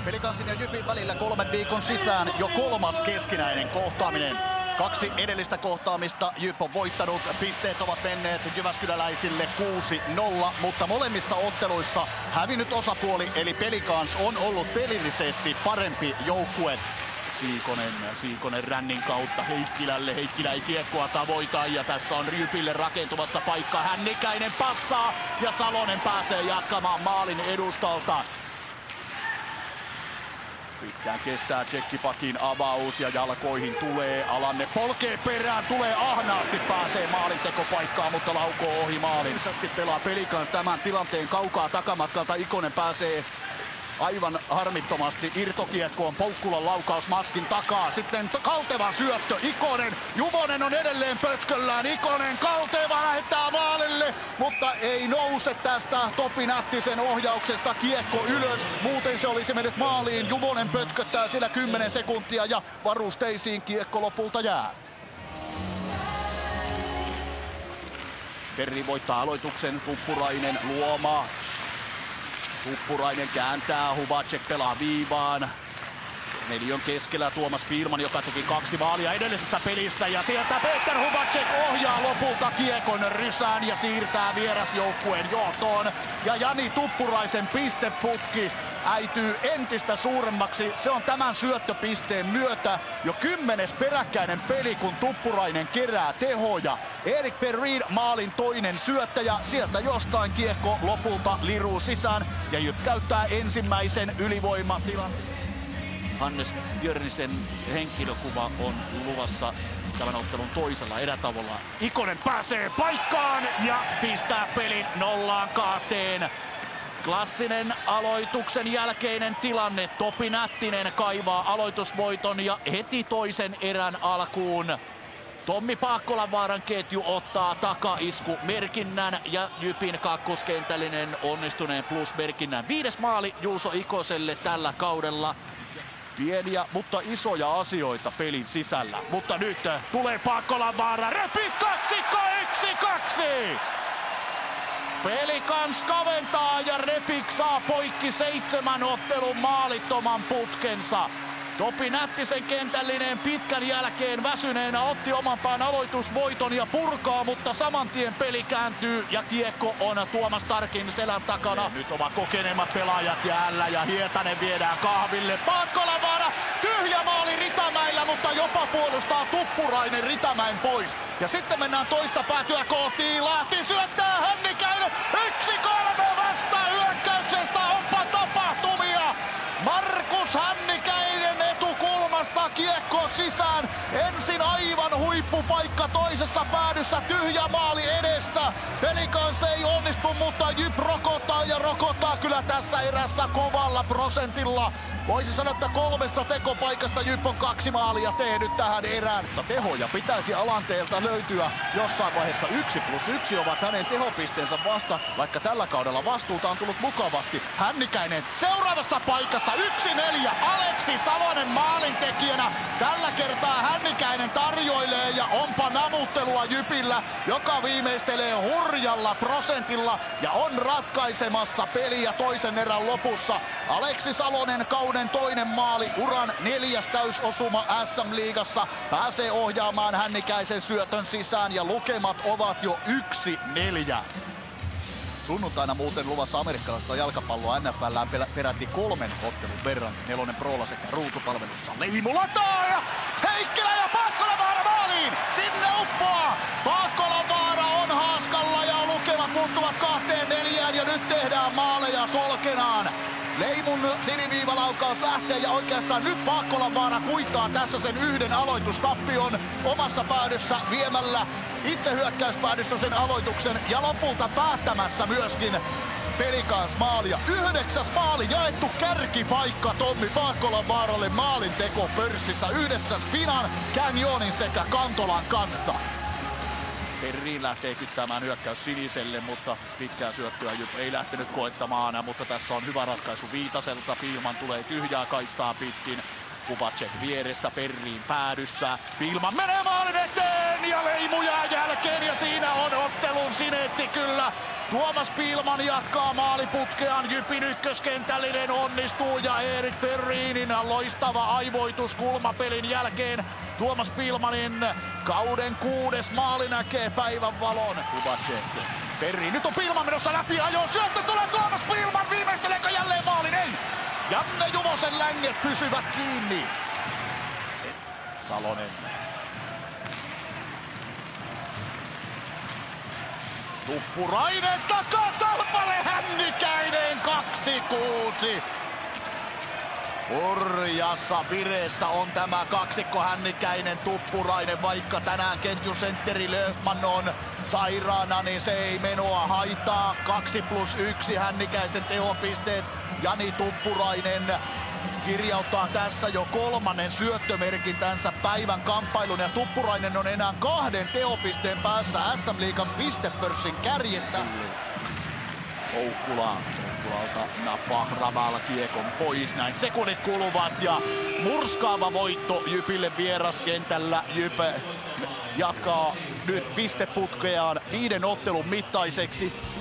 Pelikansin ja Jypin välillä 3 viikon sisään jo 3. keskinäinen kohtaaminen. 2 edellistä kohtaamista Jyp on voittanut. Pisteet ovat menneet jyväskyläläisille 6-0, mutta molemmissa otteluissa hävinnyt osapuoli eli Pelikans on ollut pelillisesti parempi joukkue. Siikonen rännin kautta Heikkilälle. Heikkilä ei kiekkoa tavoita ja tässä on Jypille rakentumassa paikka. Hännikäinen passaa ja Salonen pääsee jatkamaan maalin edustalta. Pitkään kestää tsekkipakin avaus ja jalkoihin tulee. Alanne polkee perään, tulee ahnaasti, pääsee maalintekopaikkaan, mutta laukoo ohi maalin. Pelaa Pelikans tämän tilanteen kaukaa takamatkalta. Ikonen pääsee aivan harmittomasti irtokiekkoon. Poukkulan laukaus maskin takaa. Sitten Kalteva syöttö. Ikonen. Juvonen on edelleen pötköllään. Ikonen. Kalteva lähettää maalille, mutta ei nouse tästä Topi Nättisen ohjauksesta kiekko ylös. Muuten se olisi mennyt maaliin. Juvonen pötköttää sillä 10 sekuntia ja varusteisiin kiekko lopulta jää. Perri voittaa aloituksen. Tuppurainen Luoma. Tuppurainen kääntää, Hubacek pelaa viivaan. Neliön keskellä Tuomas Piirman, joka teki 2 maalia edellisessä pelissä. Ja sieltä Peter Hubacek ohjaa lopulta kiekon rysään ja siirtää vierasjoukkueen johtoon. Ja Jani Tuppuraisen pisteputki äityy entistä suuremmaksi. Se on tämän syöttöpisteen myötä jo 10. peräkkäinen peli, kun Tuppurainen kerää tehoja. Erik Perrin maalin toinen syöttäjä. Sieltä jostain kiekko lopulta liruu sisään ja Jyp käyttää ensimmäisen ylivoimatilan. Hannes Björnisen henkilökuva on luvassa tämän ottelun toisella erätavolla. Ikonen pääsee paikkaan ja pistää pelin 0-2. Klassinen aloituksen jälkeinen tilanne. Topi Nättinen kaivaa aloitusvoiton ja heti toisen erän alkuun Tommi Paakkolanvaaran ketju ottaa takaisku merkinnän ja Jypin kakkoskentällinen onnistuneen plusmerkinnän. 5. maali Juuso Ikoselle tällä kaudella. Pieniä, mutta isoja asioita pelin sisällä. Mutta nyt tulee Paakkolanvaara. Repik kaksikko 1-2! Pelikans kaventaa ja Repik saa poikki 7 ottelun maalittoman putkensa. Topi Nättisen kentällinen pitkän jälkeen väsyneenä otti oman pään aloitusvoiton ja purkaa, mutta saman tien peli kääntyy ja kiekko on Tuomas Tarkin selän takana. Ja nyt ovat kokeneemmat pelaajat jäällä ja Hietanen viedään kahville. Paakkolanvaara, tyhjä maali Ritamäellä, mutta jopa puolustaa Tuppurainen Ritamäen pois. Ja sitten mennään toista päätyä kohti. Lahti syöttää, Hännikäinen 1-3 vasta hyökkäyksestä, onpa tapahtumia. Markus Hännikäinen etukulmasta kiekko sisään. Ensin aivan huippupaikka toisessa päädyssä, tyhjä maali edessä. Pelikans ei onnistu, mutta Jyp rokottaa ja rokottaa kyllä tässä erässä kovalla prosentilla. Voisi sanoa, että 3 tekopaikasta Jyp on 2 maalia tehnyt tähän erään. Tehoja pitäisi Alanteelta löytyä jossain vaiheessa. 1+1 ovat hänen tehopisteensä vasta, vaikka tällä kaudella vastuuta on tullut mukavasti. Hännikäinen seuraavassa paikassa 1-4. Aleksi Salonen maalintekijänä. Tällä kertaa Hännikäinen tarjoilee ja onpa namuttelua Jypillä, joka viimeistelee hurjalla prosentilla ja on ratkaisemassa peliä toisen erän lopussa. Aleksi Salonen kauden toinen maali, uran 4. täysosuma SM-liigassa, pääsee ohjaamaan Hännikäisen syötön sisään ja lukemat ovat jo 1-4. Sunnuntaina muuten luvassa amerikkalaista jalkapalloa NFL:ään peräti 3 ottelun verran. 4 Prolla sekä ruutupalvelussa. Leimo lataa ja Heikkilä ja Paakkolanvaara maaliin! Sinne uppoaa! Paakkolanvaara on haaskalla ja lukemat muuttuvat 2-4 ja nyt tehdään maaleja solkenaan. Leimun siniviivalaukaus lähtee ja oikeastaan nyt Paakkolanvaara kuittaa tässä sen yhden aloitustappion omassa päädyssä viemällä itse hyökkäyspäädyssä sen aloituksen ja lopulta päättämässä myöskin Pelikans maalia. 9. maali, jaettu kärkipaikka Tommi Paakkolanvaaralle maalinteko pörssissä yhdessä Spinan, Canyonin sekä Kantolan kanssa. Perriin lähtee kyttäämään hyökkäys siniselle, mutta pitkää syöttöä Jyp ei lähtenyt koettamaan, mutta tässä on hyvä ratkaisu Viitaselta. Piilman tulee tyhjää kaistaa pitkin. Hubacek vieressä, Perriin päädyssä. Piilman menee maalin eteen ja Leimu jää jälkeen ja siinä on ottelun sinetti kyllä. Tuomas Pilman jatkaa maaliputkeaan. Jypin ykköskentällinen onnistuu ja Erik Perrinin loistava aivoitus kulmapelin jälkeen. Tuomas Pilmanin kauden 6. maali näkee päivänvalon. Kubacek. Perrin. Nyt on Pilman menossa läpi ajoon. Syöttö tulee Tuomas Pilman. Viimeisteleekö jälleen maalin? Ei! Janne Juvosen länget pysyvät kiinni. Salonen. Tuppurainen takaa tolpalle, Hännikäinen 2-6. Hurjassa vireessä on tämä kaksikko Hännikäinen Tuppurainen, vaikka tänään ketjusentteri Löfman on sairaana, niin se ei menoa haittaa. 2+1 Hännikäisen tehopisteet. Jani Tuppurainen kirjauttaa tässä jo 3. syöttömerkintänsä päivän kamppailun ja Tuppurainen on enää 2 tehopisteen päässä SM-liigan pistepörssin kärjestä. Oukkulalta nappaa Raval kiekon pois, näin sekunnit kuluvat ja murskaava voitto Jypille vieraskentällä. Jyp jatkaa nyt pisteputkeaan 5 ottelun mittaiseksi.